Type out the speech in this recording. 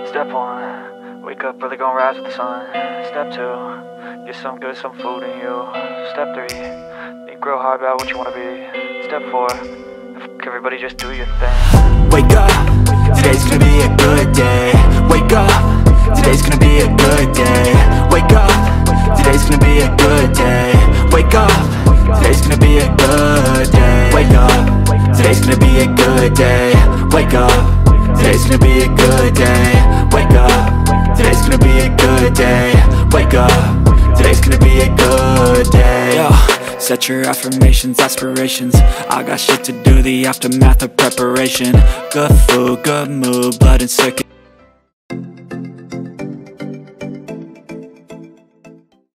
Step 1, wake up early, gonna rise with the sun. Step 2, get some good, some food in you. Step 3, think real hard about what you wanna be. Step 4, fuck everybody, just do your thing. Wake up, today's gonna be a good day. Wake up, today's gonna be a good day. Wake up, today's gonna be a good day. Wake up, today's gonna be a good day. Wake up, today's gonna be a good day. Wake up, today's gonna be a good day. Wake up, today's gonna be a good day. Wake up, today's gonna be a good day. Yo, set your affirmations, aspirations. I got shit to do, the aftermath of preparation. Good food, good mood, blood and circulation.